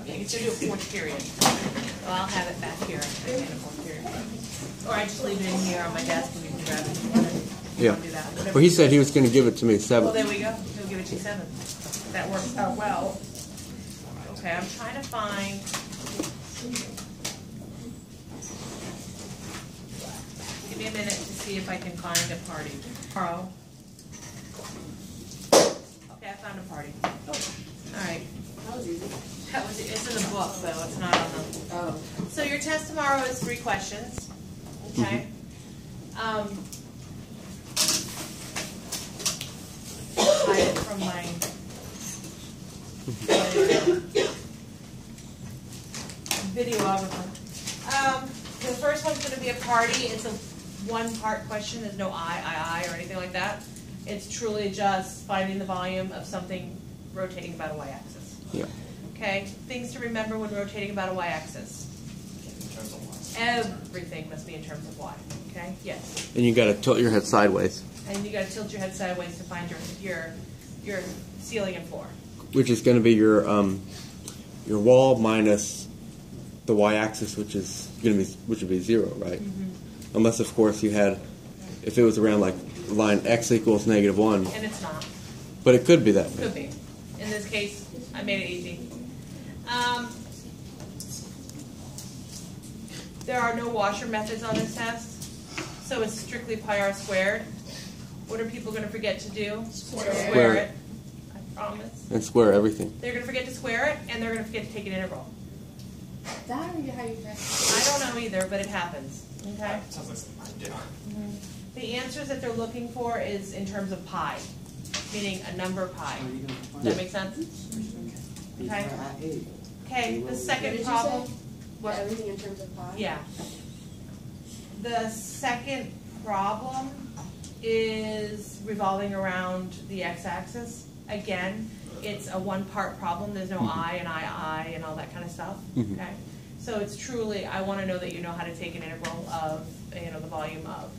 something. It's going to do a fourth period. So I'll have it back here in a fourth period. Or I just leave it in here on my desk and you can grab it if you want to. Yeah. Do that. Well, he said he was going to give it to me 7. Well, there we go. He'll give it to you 7. That works out well. Okay, I'm trying to find. Give me a minute to see if I can find a party. Tomorrow. Okay, I found a party. All right. That was easy. It's in the book, though. It's not on the. Oh. So your test tomorrow is 3 questions. Okay. Hide it from my videographer. The first one's going to be a party. It's a 1-part question. There's no I, or anything like that. It's truly just finding the volume of something rotating about a y-axis. Yeah. Okay? Things to remember when rotating about a y-axis. In terms of what? Everything must be in terms of y. Okay? Yes. And you got to tilt your head sideways. And you got to tilt your head sideways to find your ceiling and floor. Which is going to be your wall minus the y-axis, which would be 0, right? Unless, of course, you had, if it was around like line x equals -1. And it's not. But it could be that way. Could be. In this case, I made it easy. There are no washer methods on this test, so it's strictly pi r squared. What are people going to forget to do? Square it. I promise. And square everything. They're going to forget to square it, and they're going to forget to take an integral. That or how you practice? I don't know either, but it happens. Okay. Sounds like something I do. The answers that they're looking for is in terms of pi, meaning a number pi. Does that make sense? Okay. Okay. The second problem. What? Everything in terms of pi? Yeah. The second problem is revolving around the x-axis. Again, it's a 1-part problem. There's no I and all that kind of stuff. Okay. So it's truly, I want to know that you know how to take an integral of, the volume of.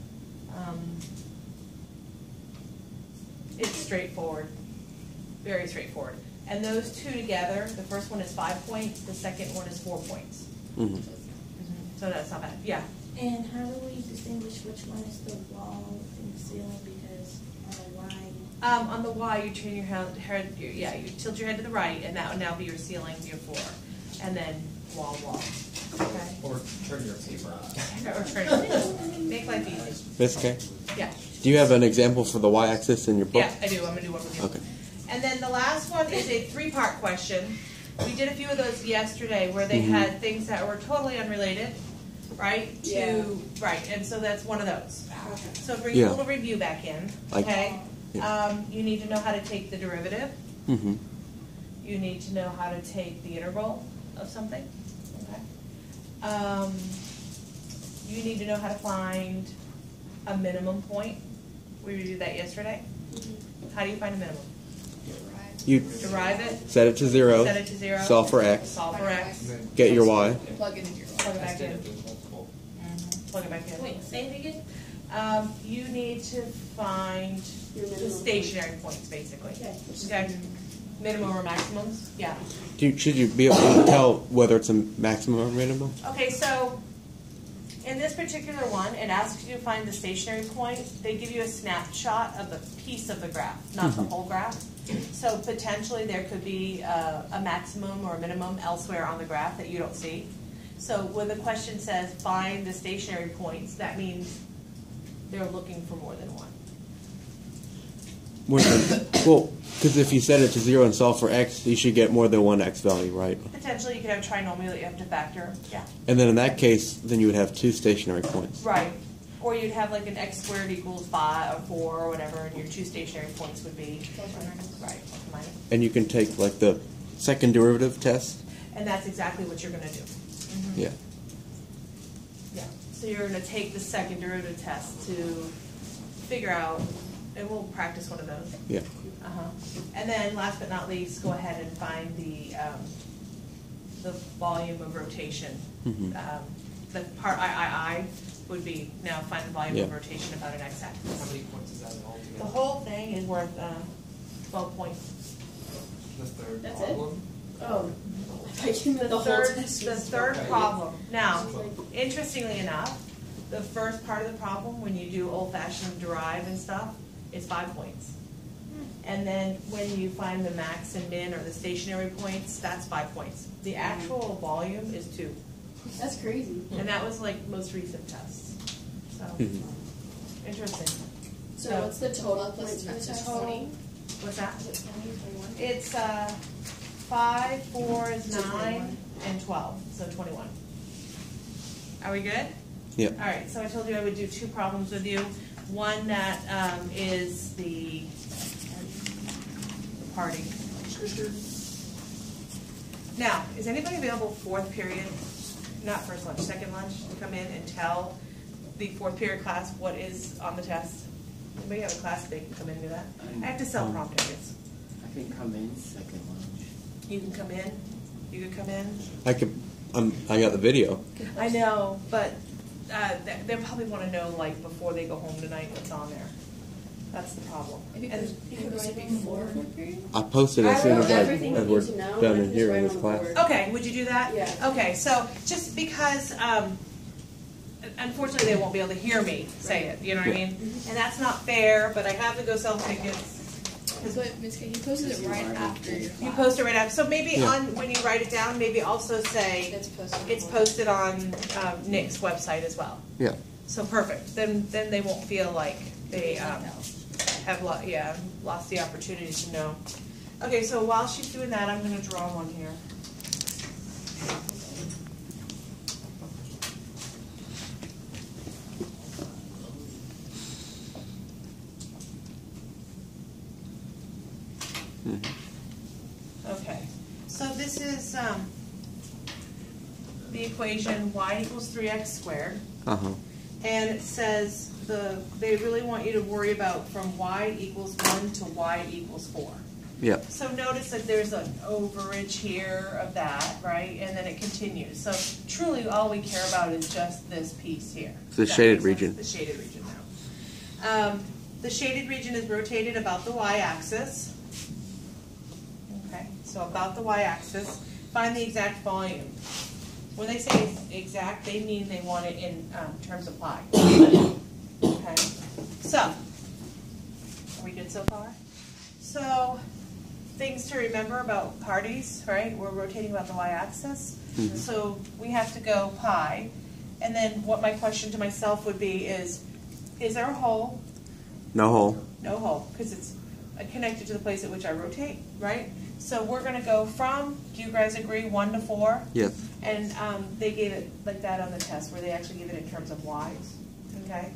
It's straightforward, very straightforward. And those two together, the first one is 5 points, the second one is 4 points. So that's not bad. Yeah. And how do we distinguish which one is the wall and the ceiling? Because on the Y. On the Y, you turn your head, you tilt your head to the right, and that would now be your ceiling, your floor, and then wall. Okay. Or turn your paper. Or turn. Make life easy. Miss K? Yeah. Do you have an example for the y-axis in your book? Yeah, I do. I'm going to do one with you. Okay. And then the last one is a 3-part question. We did a few of those yesterday where they had things that were totally unrelated, right? Yeah. Right, and so that's one of those. Okay. So bring a little review back in, okay? Yeah. You need to know how to take the derivative. You need to know how to take the integral of something, okay? You need to know how to find a minimum point. We reviewed that yesterday. How do you find a minimum? You Derive it. set it to 0. Set it to 0. Solve for x. Solve for x. Get your y. Plug it into your Plug it back in. Plug it back in. Wait, say it again? You need to find the stationary points, basically. Okay. Minimum or maximums? Yeah. Should you be able to tell whether it's a maximum or minimum? Okay, so in this particular one, it asks you to find the stationary point. They give you a snapshot of the piece of the graph, not the whole graph. So potentially there could be a maximum or a minimum elsewhere on the graph that you don't see. So when the question says find the stationary points, that means they're looking for more than one. Well, because if you set it to 0 and solve for x, you should get more than one x value, right? Potentially you could have a trinomial that you have to factor. Yeah. And then in that case, then you would have 2 stationary points. Right. Or you'd have like an x squared equals 5 or 4 or whatever, and your 2 stationary points would be right. And you can take like the second derivative test. And that's exactly what you're going to do. Yeah. Yeah. So you're going to take the second derivative test to figure out, and we'll practice one of those. Yeah. And then last but not least, go ahead and find the volume of rotation. The part I would be now find the volume of rotation about an x-axis. How many points is that in all together? The whole thing is worth 12 points. The third That's problem? Oh. like in The whole third, test the was- third Okay. problem. Now, interestingly enough, the first part of the problem, when you do old-fashioned derive and stuff, is 5 points. And then when you find the max and min or the stationary points, that's 5 points. The actual volume is 2. That's crazy. And that was like most recent tests. So, Mhm. interesting. So So- what's the total points for the It's test? 20. What's that? Is it 20 or 21? It's 5, 4 is 9, and 12, so 21. Are we good? Yep. All right, so I told you I would do 2 problems with you. One that is the party. Now, is anybody available 4th period, not first lunch, second lunch, to come in and tell the 4th period class what is on the test? Anybody have a class that they can come in and do that? I have to sell prompt areas. I can come in second lunch. You can come in, you could come in. I could. I got the video. I know, but they probably want to know, like, before they go home tonight, what's on there. That's the problem. If you And- could write it before fourth period? I posted as I soon wrote as everything you we're need to know, done and in just here write in on this the class. board. Okay, would you do that? Yeah. Okay, so just because, unfortunately, they won't be able to hear me say it, you know what I Yeah. mean? And that's not fair, but I have to go sell tickets. But Ms. K, you posted it right after your You class. post it right after, so maybe Yeah. on, when you write it down, maybe also say, It's posted. it's posted on Nick's website as well. Yeah. So perfect, then they won't feel like they have lost the opportunity to know. Okay, so while she's doing that, I'm gonna draw one here. Okay, so this is the equation y equals 3x squared. Uh huh. And it says they really want you to worry about from y equals 1 to y equals 4. Yep. So notice that there's an overage here of that, right? And then it continues. So truly all we care about is just this piece here. The That shaded makes sense? region. The shaded region now. The shaded region is rotated about the y-axis. Okay, so about the y-axis. Find the exact volume. When they say exact, they mean they want it in terms of pi. Okay, so, are we good so far? So, things to remember about parties, right? We're rotating about the y-axis. Mhm. So we have to go pi. And then what my question to myself would be is there a hole? No hole. No hole, because it's connected to the place at which I rotate, right? So we're going to go from, do you guys agree, 1 to 4? Yes. And they gave it like that on the test, where they actually give it in terms of y's, okay?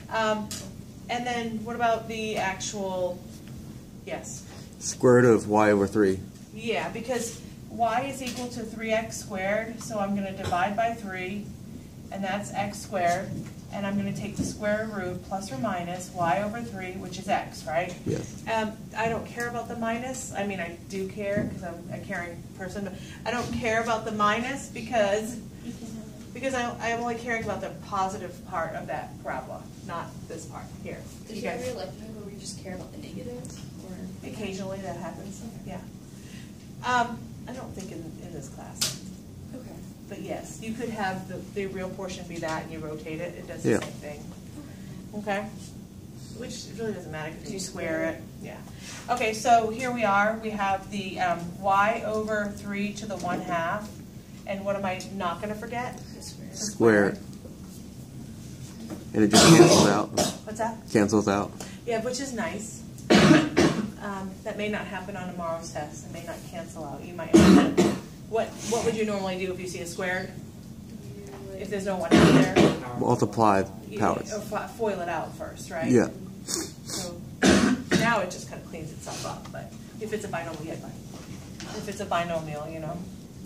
And then what about the actual, yes? Square root of y over 3. Yeah, because y is equal to 3x squared, so I'm going to divide by 3, and that's x squared. And I'm going to take the square root plus or minus y over 3, which is x, right? Yes. I don't care about the minus. I mean, I do care because I'm a caring person, but I don't care about the minus because I'm only caring about the positive part of that parabola, not this part here. Did You you guys, ever like where we just care about the negatives? Or occasionally that happens, yeah. I don't think in this class. okay. But yes, you could have the real portion be that and you rotate it, it does the Yeah. same thing. Okay? Which really doesn't matter because you square it, yeah. Okay, so here we are, we have the y over 3 to the 1/2. And what am I not going to forget? The square. Square. And it just cancels out. What's that? Cancels out. Yeah, which is nice. That may not happen on tomorrow's test. It may not cancel out. You might have to, what would you normally do if you see a squared? If there's no 1 out there? Multiply You- powers. or foil it out first, right? Yeah. So now it just kind of cleans itself up, but if it's a binomial, yeah, but if it's a binomial, you know.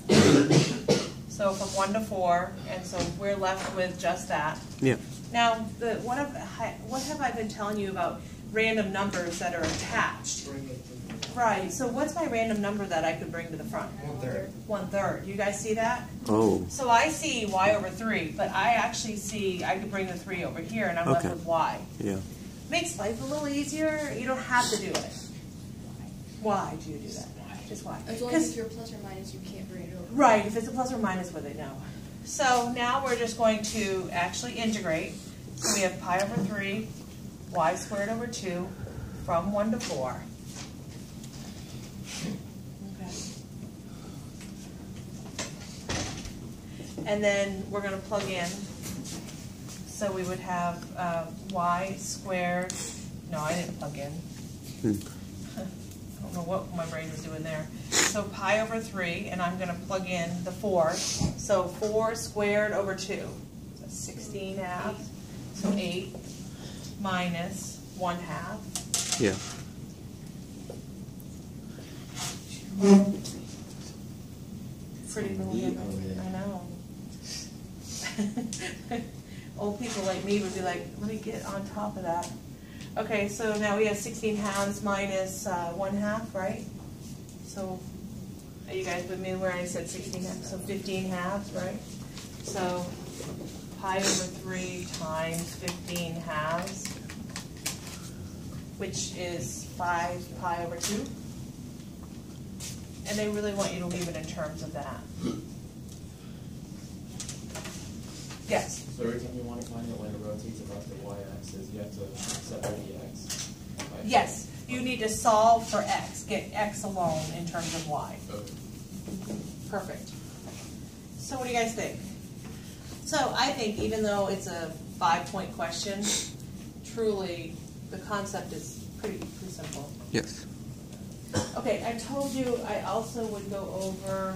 So from 1 to 4, and so we're left with just that. Yeah. Now, what have I been telling you about random numbers that are attached? Bring it to Right, so what's my random number that I could bring to the front? 1/3. 1/3. You guys see that? Oh. So I see y over 3, but I actually see I could bring the 3 over here, and I'm left Okay. with y. Yeah. Makes life a little easier. You don't have to do it. Why do you do that? is y. As long as if you're plus or minus, you can't bring it over. Right, if it's a plus or minus, what they know. So now we're just going to actually integrate. So we have pi over 3, y squared over 2, from 1 to 4. Okay. And then we're going to plug in. So we would have y squared. No, I didn't plug in. I don't know what my brain was doing there. So pi over 3, and I'm going to plug in the 4. So 4 squared over 2. So 16 halves. So 8 minus 1 half. Yeah. Pretty Some cool. meat over there. I know. Old people like me would be like, let me get on top of that. Okay, so now we have 16 halves minus 1 half, right? So, are you guys with me where I said 16 halves? So 15 halves, right? So, pi over 3 times 15 halves, which is 5 pi over 2. And they really want you to leave it in terms of that. Yes? So every time you want to find it when it rotates across the y-axis, you have to separate the x. by Yes, you need to solve for x, get x alone in terms of y. Okay. Perfect. So what do you guys think? So I think even though it's a 5-point question, truly the concept is pretty simple. Yes. Okay, I told you I also would go over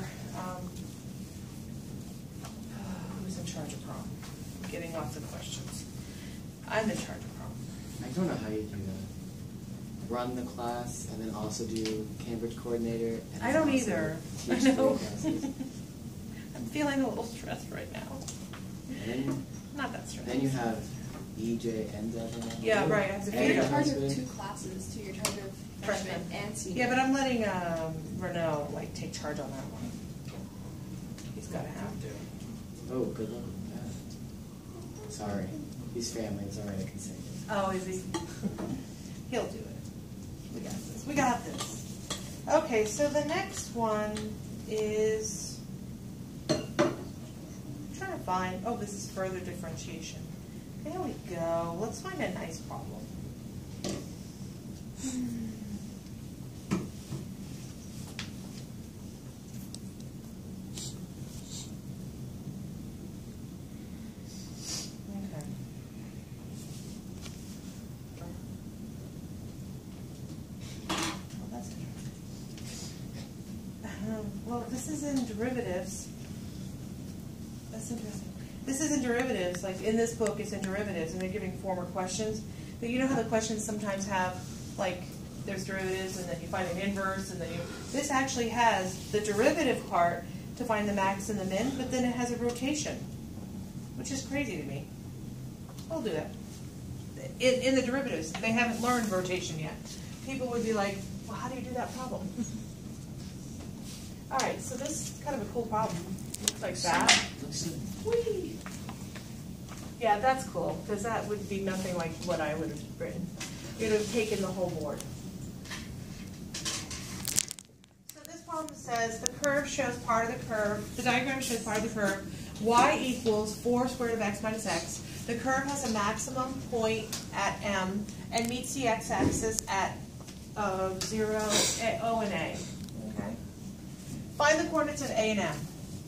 who's in charge of prom. I'm getting off the questions. I'm in charge of prom. I don't know how you do that. Run the class and then also do Cambridge coordinator. And I don't also either. I teach know. three classes. I'm feeling a little stressed right now. And Not that stressed. then you have EJ and Devin. Yeah, right, I have to And figure You're it in out. charge of husband. 2 classes, too. You're in charge of Freshman. freshman and senior. Yeah, but I'm letting Renaud take charge on that one. He's got to have to. Oh, good luck with that. Sorry. He's family. It's alright, I can say it. Oh, is he? He'll do it. We got this. We got this. Okay, so the next one is I'm trying to find. Oh, this is further differentiation. There we go. Let's find a nice problem. Okay. Well, that's interesting. Well, this is in derivatives. That's interesting. This is in derivatives. Like in this book, it's in derivatives, and they're giving former questions. But you know how the questions sometimes have, like, there's derivatives, and then you find an inverse, and then you. This actually has the derivative part to find the max and the min, but then it has a rotation, which is crazy to me. I'll do that. In the derivatives, they haven't learned rotation yet. People would be like, well, how do you do that problem? All right, so this is kind of a cool problem. Looks like that. Looks good. Whee! Yeah, that's cool, because that would be nothing like what I would have written. It would have taken the whole board. So this problem says the curve shows part of the curve, the diagram shows part of the curve, y equals 4 squared of x minus x. The curve has a maximum point at M and meets the x-axis at 0, O, and A. Okay. Find the coordinates of A and M.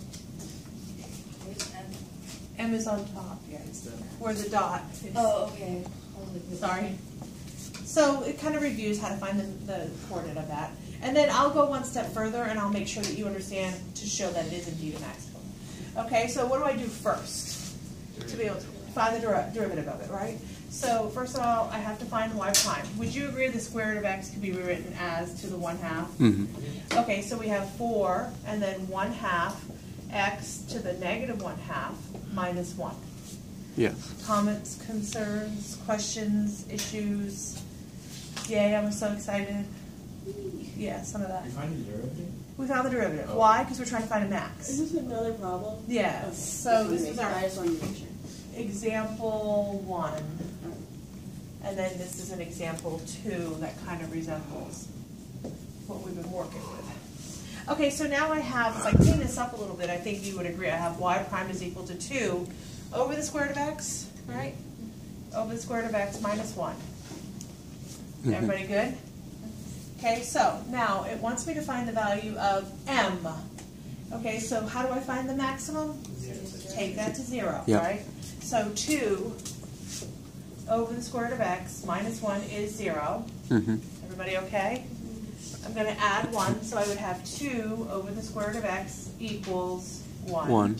M is on top, yeah. Where the dot is. Oh, okay. Sorry. So it kind of reviews how to find the coordinate of that. And then I'll go one step further and I'll make sure that you understand to show that it is indeed a maximum. Okay, so what do I do first? To be able to find the derivative of it, right? So first of all, I have to find y prime. Would you agree the square root of x could be rewritten as to the 1/2? Mm-hmm. Okay, so we have 4 and then 1/2 x to the negative 1/2 minus 1. Yes. Comments, concerns, questions, issues? Yay, I'm so excited. Yeah, some of that. You find the derivative? We found the derivative. Oh. Why? Because we're trying to find a max. Is this another problem? Yes. Okay. So this is I our just wanted to make sure. example 1. And then this is an example 2 that kind of resembles what we've been working with. Okay, so now I have, if I clean this up a little bit, I think you would agree, I have y prime is equal to 2 over the square root of x, right? Over the square root of x minus 1. Everybody good? Okay, so now it wants me to find the value of m. Okay, so how do I find the maximum? Take that to 0, Yep. right? So 2 over the square root of x minus 1 is 0. Mm-hmm. Everybody okay? I'm going to add 1, so I would have 2 over the square root of x equals 1. 1.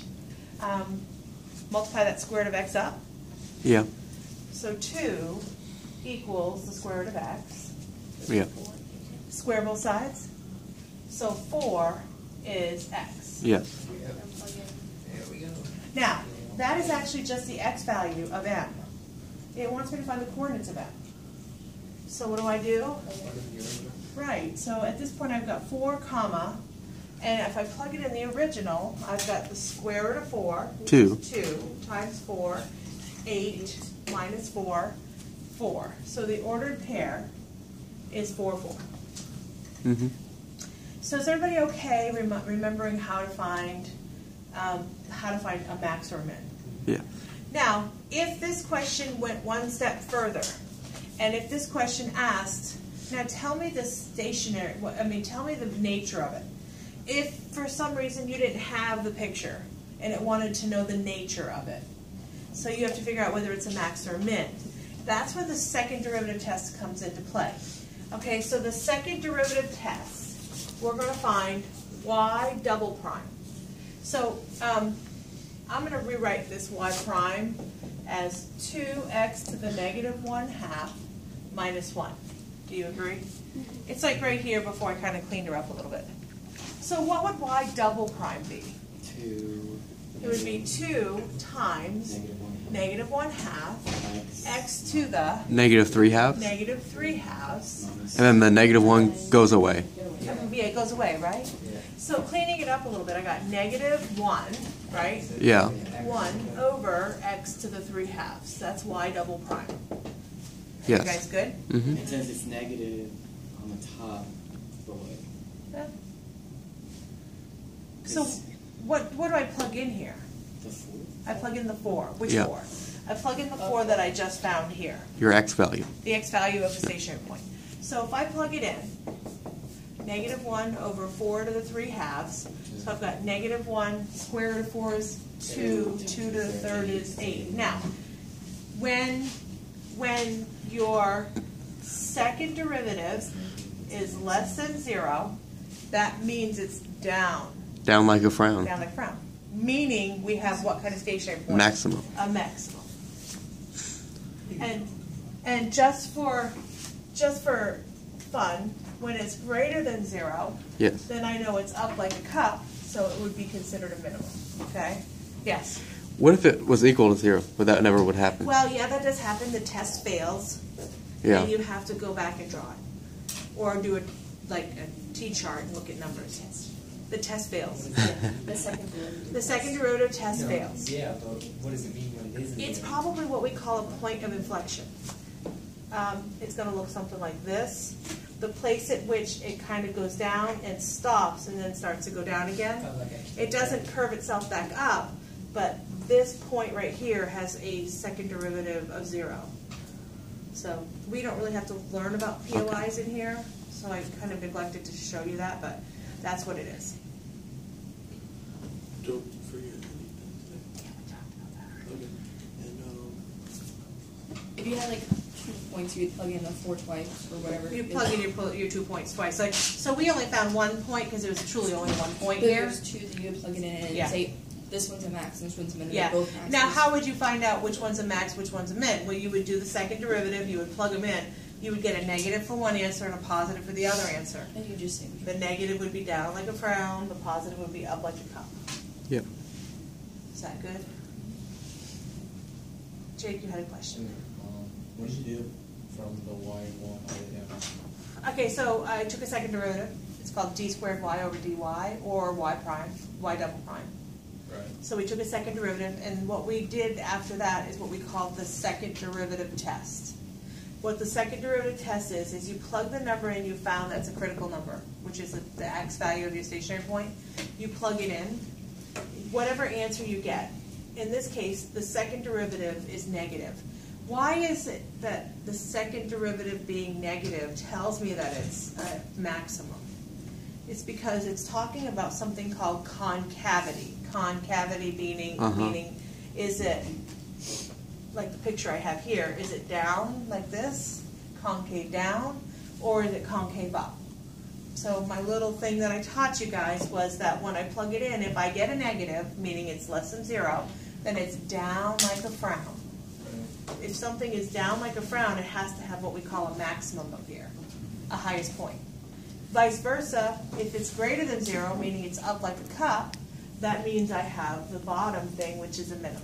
Multiply that square root of x up. Yeah. So 2 equals the square root of x. Yeah. Square both sides. So 4 is x. Yes. There we go. Now, that is actually just the x value of m. It wants me to find the coordinates of m. So what do I do? Right, so at this point I've got 4 comma, and if I plug it in the original, I've got the square root of 4, which 2. is 2 times 4, 8 minus 4, 4. So the ordered pair is 4, 4. Mm-hmm. So is everybody okay remembering how to find a max or a min? Yeah. Now, if this question went one step further, and if this question asked, now tell me the tell me the nature of it. If for some reason you didn't have the picture and it wanted to know the nature of it, so you have to figure out whether it's a max or a min. That's when the second derivative test comes into play. Okay, so the second derivative test, we're going to find y double prime. So I'm going to rewrite this y prime as 2x to the negative 1/2 minus 1. Do you agree? It's like right here before I kind of cleaned her up a little bit. So what would y double prime be? 2. It would be 2 times negative 1/2 x to the Negative 3/2. negative 3/2. And then the negative 1 goes away. Yeah, it goes away, right? Yeah. So cleaning it up a little bit, I got negative 1, right? Yeah. 1 over x to the 3/2. That's y double prime. Yes. You guys good? Mm-hmm. And since it's negative on the top, but like, Yeah. So what do I plug in here? the 4. I plug in the 4. Which Yeah. 4? I plug in the 4 that I just found here. Your x value. The x value of the stationary point. So if I plug it in, negative 1 over 4 to the 3/2. So I've got negative 1, square root of 4 is 2, 2 to the 3rd is 8. Now, when your second derivative is less than 0, that means it's down Down like a frown. like frown. Meaning we have what kind of stationary point? Maximum. A maximum. And just for fun, when it's greater than 0, Yes. then I know it's up like a cup, so it would be considered a minimum. Okay? Yes. What if it was equal to 0, but that never would happen? Well, yeah, that does happen. The test fails. Yeah. And you have to go back and draw it. Or do a T-chart and look at numbers. The test fails. The second derivative. The second derivative test fails. Yeah, but what does it mean when it isn't? It's probably what we call a point of inflection. It's going to look something like this. The place at which it kind of goes down and stops and then starts to go down again. It doesn't curve itself back up, but this point right here has a second derivative of 0. So we don't really have to learn about POIs in here, so I kind of neglected to show you that, but that's what it is. Don't forget anything. Okay. And If you had like 2 points, you would plug in the 4 twice or whatever. You plug in your 2 points twice. Like, so we only found 1 point because there was truly only 1 point But here. there's 2 that you would plug it in and Yeah. say this one's a max and this one's a min. Yeah. They're both maxes. Now, how would you find out which one's a max, which one's a min? Well, you would do the second derivative. You would plug them in. You would get a negative for one answer and a positive for the other answer. And you just say. The negative would be down like a frown. The positive would be up like a cup. Yep. Is that good? Jake, you had a question. What did you do from the y1 all the way down? Okay, so I took a second derivative. It's called d squared y over dy, or y prime, y double prime. Right. So we took a second derivative, and what we did after that is what we call the second derivative test. What the second derivative test is you plug the number in you found that's a critical number, which is the x value of your stationary point. You plug it in, whatever answer you get. In this case, the second derivative is negative. Why is it that the second derivative being negative tells me that it's a maximum? It's because it's talking about something called concavity. Concavity meaning is it, like the picture I have here, is it down like this, concave down, or is it concave up? So my little thing that I taught you guys was that when I plug it in, if I get a negative, meaning it's less than 0, then it's down like a frown. If something is down like a frown, it has to have what we call a maximum up here, a highest point. Vice versa, if it's greater than 0, meaning it's up like a cup, that means I have the bottom thing, which is a minimum.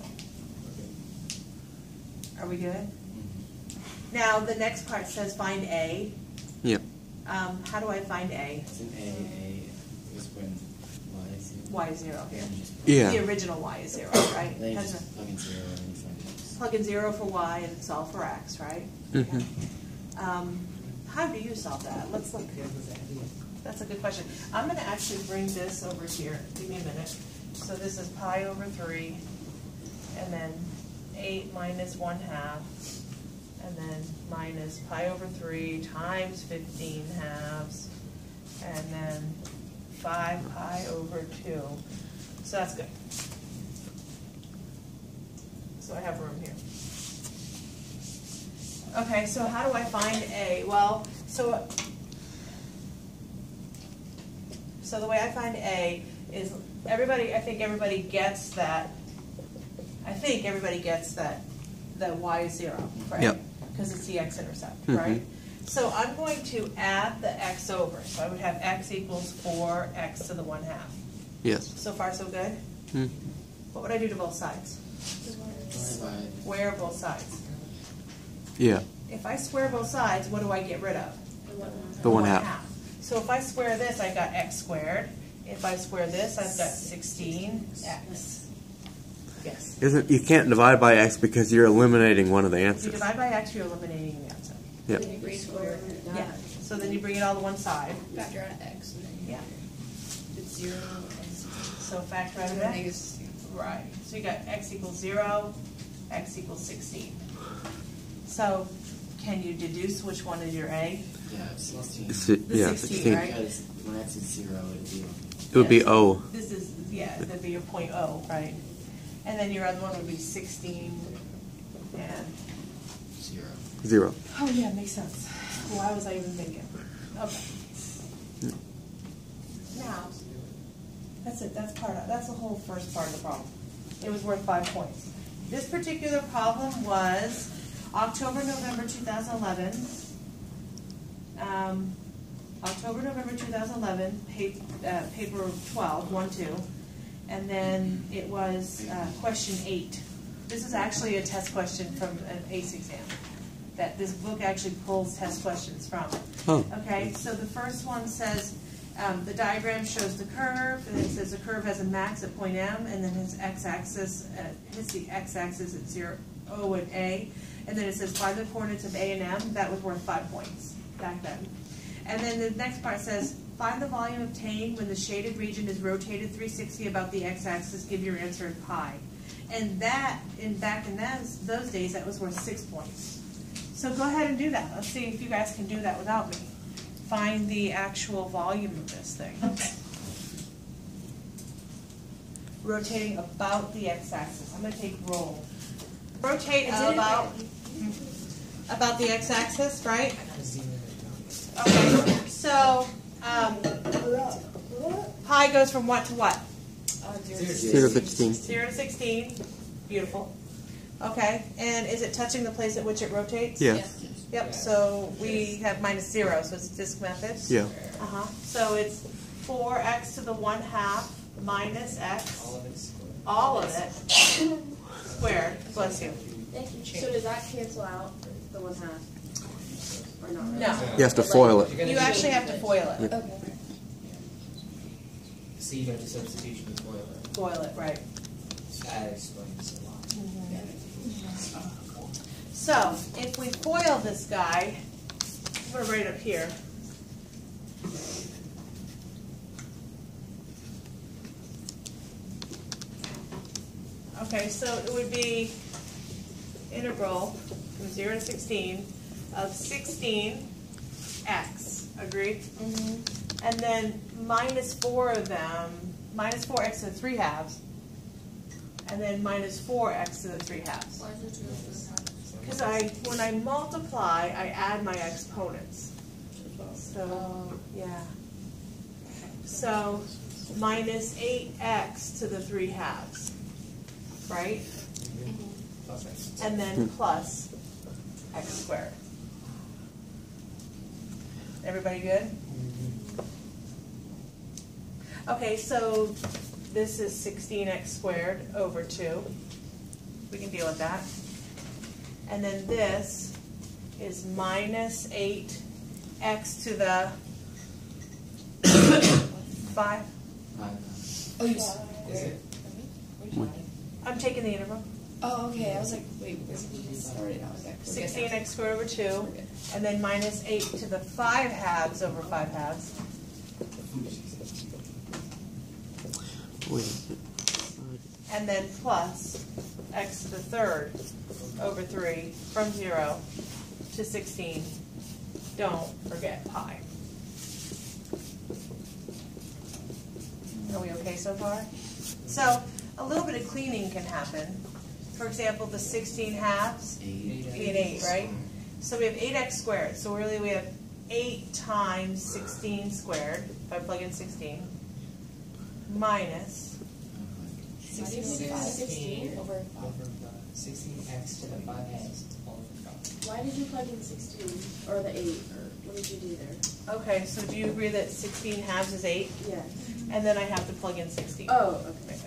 Are we good? Now, the next part says find A. Yep. How do I find A? It's an A is when y is 0. Y is 0 here. Yeah. The original Y is 0, right? Then you Has just a- plug in 0 and you find x. Plug in 0 for Y and solve for X, right? Mhm. How do you solve that? Let's look. That's a good question. I'm going to actually bring this over here. Give me a minute. So this is pi over 3, and then 8 minus 1/2, and then minus pi over 3 times 15 halves, and then 5 pi over 2. So that's good. So I have room here. Okay, so how do I find A? Well, so the way I find A is I think everybody gets that. I think everybody gets that Y is 0, right? Yep. Because it's the x-intercept, Mhm. right? So I'm going to add the x over. So I would have x equals 4x to the 1/2. Yes. So far, so good? Mm. What would I do to both sides? Divide. Square both sides. Yeah. If I square both sides, what do I get rid of? The 1/2. So if I square this, I got x squared. If I square this, I've got 16x. Yes. You can't divide by x because you're eliminating one of the If you answers. divide by x, you're eliminating the answer. Yep. Then you bring square root of Yeah. So then you bring it all to one side. factor out x, and then Yeah. it's 0 and 16. So factor out of Negative x. 16. Right. So you got x equals 0, x equals 16. So can you deduce which one is your A? Yeah, 16. Yeah, 16, 16. right? Because when x is 0, It would be Yes. O. This is, yeah, that'd be your point O, right? And then your other one would be 16 and... 0. 0. Oh, yeah, makes sense. Why was I even thinking? Okay. Now, that's it. That's the whole first part of the problem. It was worth 5 points. This particular problem was October, November 2011. October, November 2011, paper 12, 1-2. And then it was question 8. This is actually a test question from an ACE exam that this book actually pulls test questions from. Oh. Okay, so the first one says, the diagram shows the curve, and it says the curve has a max at point M, and then his x-axis hits the x-axis at 0, O and A, and then it says find the coordinates of A and M. That was worth 5 points back then. And then the next part says find the volume obtained when the shaded region is rotated 360 about the x-axis. Give your answer in pi. And that, back in those days, that was worth 6 points. So go ahead and do that. Let's see if you guys can do that without me. Find the actual volume of this thing. Rotating about the x-axis. I'm going to take roll. Rotate about the x-axis, right? Okay. So pi goes from what to what? 0 to 16. 0 to 16. Beautiful. Okay. And is it touching the place at which it rotates? Yeah. Yep, so we have minus 0, so it's disk method. Yeah. So it's 4x to the 1/2 minus x, all of it squared. Bless you. Thank you. So does that cancel out the 1/2? Or not really? No, You have to foil it. you actually have to foil it. Okay. So you got the substitution of FOIL. Foil it, right. That explains a lot. So, if we FOIL this guy, I'm going to write it up here. Okay, so it would be integral from 0 to 16 of 16x, agreed? Mm-hmm. And then minus 4 of them, minus 4x to the 3 halves, and then minus 4x to the 3 halves. Why is it 2 to 3 halves? Because when I multiply, I add my exponents. So, yeah. So, minus 8x to the 3 halves, right? Plus X. And then plus x squared. Everybody good? Okay, so this is 16x squared over 2. We can deal with that. And then this is minus 8x to the 5. Oh, you Is it? I'm taking the integral. Oh, okay. I was like, wait, where's it started? I was like, 16x squared over 2. And then minus 8 to the 5 halves over 5 halves. And then plus x to the 3rd over 3 from 0 to 16. Don't forget pi. Are we okay so far? So a little bit of cleaning can happen. For example, the 16 halves, 8 and 8, right? So we have 8x squared. So really we have 8 times 16 squared, if I plug in 16, minus 16 over 5. 16x to the 5x all over 5. Why did you plug in 16 or the 8 or what did you do there? Okay, so do you agree that 16 halves is 8? Yes. And then I have to plug in 16. Oh, okay.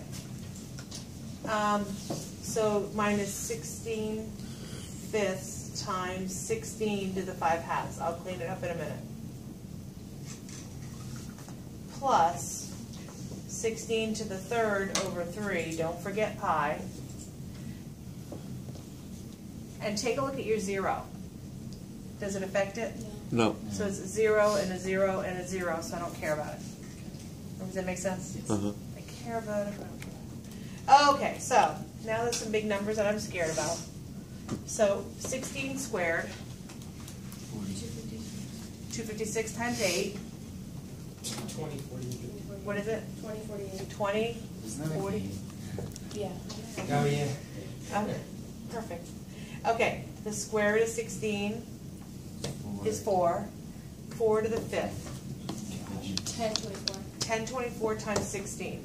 So minus 16 fifths times 16 to the 5 halves. I'll clean it up in a minute. Plus 16 to the 3rd over 3. Don't forget pi. And take a look at your 0. Does it affect it? No. So it's a 0 and a 0 and a 0, so I don't care about it. Does that make sense? Uh-huh. I care about it, but I don't care about it. Okay, so now there's some big numbers that I'm scared about. So 16 squared, 256 times 8. 20, 40. What is it? 2048. 20, Isn't that 40. Yeah. Oh, yeah. Okay, perfect. Okay, the square root of 16 is 4. 4 to the 5th. 1024. 1024 times 16.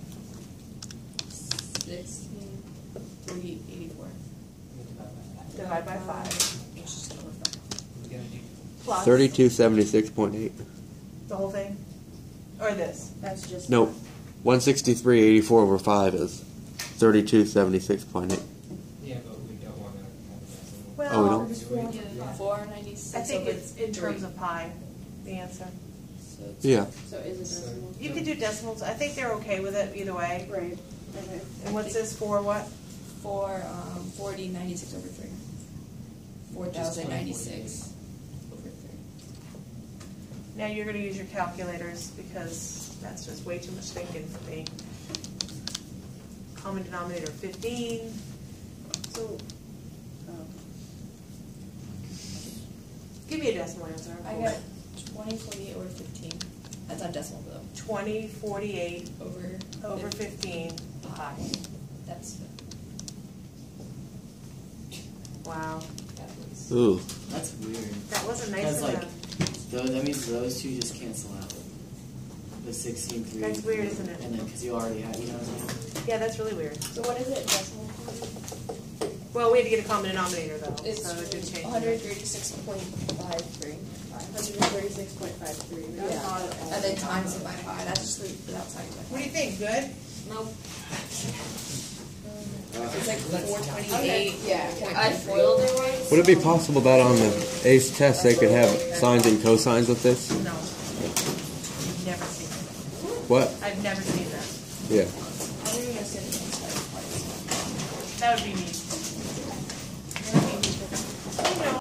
16. 40, 84. Divide by 5. It's just over 5. We're going to do Plus 3276.8. the whole thing? Or this? That's just. No. 163.84 over 5 is 3276.8. yeah, but we don't want to have a decimal. Well, Oh, we don't? Just four. 496 I think over it's in 3. terms of pi, the answer. So it's Yeah. So is it decimal? You could do decimals. I think they're okay with it either way. Right. Okay. And what's this for? What? 4096 over 3. 4096 over 3. Now you're going to use your calculators because that's just way too much thinking for me. Common denominator 15. So. Give me a decimal answer. I got 2048 over 15. That's on decimal though. 2048 Over 15 pi. That's Wow. that was. Ooh. That's weird. That wasn't nice Because of like, them. that means those two just cancel out. The 16, 3. That's weird, isn't it? And then because you already have, you know what I'm saying? Yeah, that's really weird. So what is it decimal? Well, we had to get a common denominator though. It's so it did change. 136.53. 136.53. Yeah. And then times it by pi. That's just without times by What do pi. you think? Good? Nope. Uh, It's like Let's- 428. Yeah. I foiled it once. Would it be possible that on the ACE test they could have sines and cosines with this? No. I've never seen it. What? I've never seen that. Yeah. I don't even know if it's That would be neat.